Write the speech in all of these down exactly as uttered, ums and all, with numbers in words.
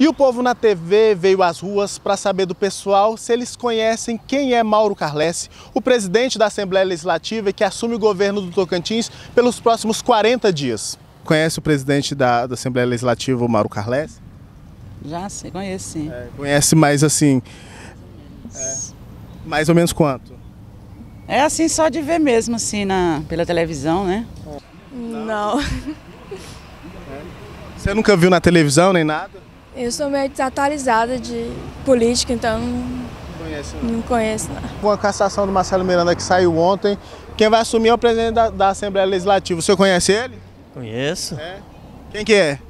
E o povo na T V veio às ruas para saber do pessoal se eles conhecem quem é Mauro Carlesse, o presidente da Assembleia Legislativa e que assume o governo do Tocantins pelos próximos quarenta dias. Conhece o presidente da, da Assembleia Legislativa, o Mauro Carlesse? Já sei, conheço sim. É, conhece mais assim, é, mais ou menos quanto? É assim só de ver mesmo, assim, na, pela televisão, né? Não. Você nunca viu na televisão nem nada? Eu sou meio desatualizada de política, então não Conhece, não, não conheço não. Com a cassação do Marcelo Miranda que saiu ontem, quem vai assumir é o presidente da, da Assembleia Legislativa. O senhor conhece ele? Conheço. É. Quem que é?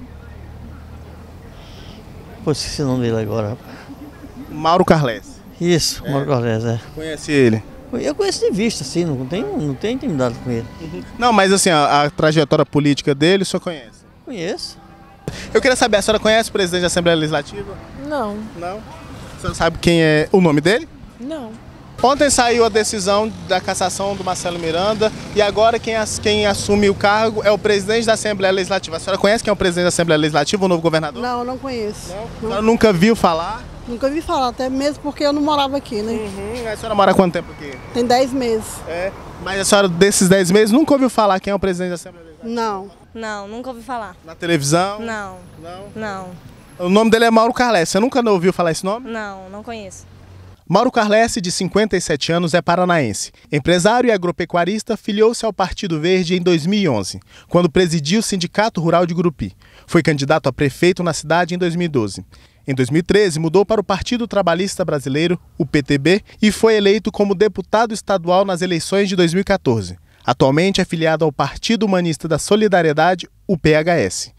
Pô, esqueci o nome dele agora. Mauro Carlesse. Isso, É. Mauro Carlesse, é. Conhece ele? Eu conheço de vista, assim, não tem, não tem intimidade com ele. Não, mas assim, a, a trajetória política dele o senhor conhece? Conheço. Eu queria saber, a senhora conhece o presidente da Assembleia Legislativa? Não. Não. A senhora sabe quem é o nome dele? Não. Ontem saiu a decisão da cassação do Marcelo Miranda e agora quem, as, quem assume o cargo é o presidente da Assembleia Legislativa. A senhora conhece quem é o presidente da Assembleia Legislativa, o novo governador? Não, não conheço. Não? A senhora nunca viu falar? Nunca ouvi falar, até mesmo porque eu não morava aqui, né? Uhum. A senhora mora há quanto tempo aqui? Tem dez meses. É. Mas a senhora, desses dez meses, nunca ouviu falar quem é o presidente da Assembleia Legislativa? Não. Não, nunca ouvi falar. Na televisão? Não, Não? não, O nome dele é Mauro Carlesse. Você nunca ouviu falar esse nome? não, não conheço. Mauro Carlesse, de cinquenta e sete anos, é paranaense. Empresário e agropecuarista, filiou-se ao Partido Verde em dois mil e onze, quando presidiu o Sindicato Rural de Gurupi. Foi candidato a prefeito na cidade em dois mil e doze. Em dois mil e treze, mudou para o Partido Trabalhista Brasileiro, o P T B, e foi eleito como deputado estadual nas eleições de dois mil e quatorze. Atualmente é filiado ao Partido Humanista da Solidariedade, o P H S.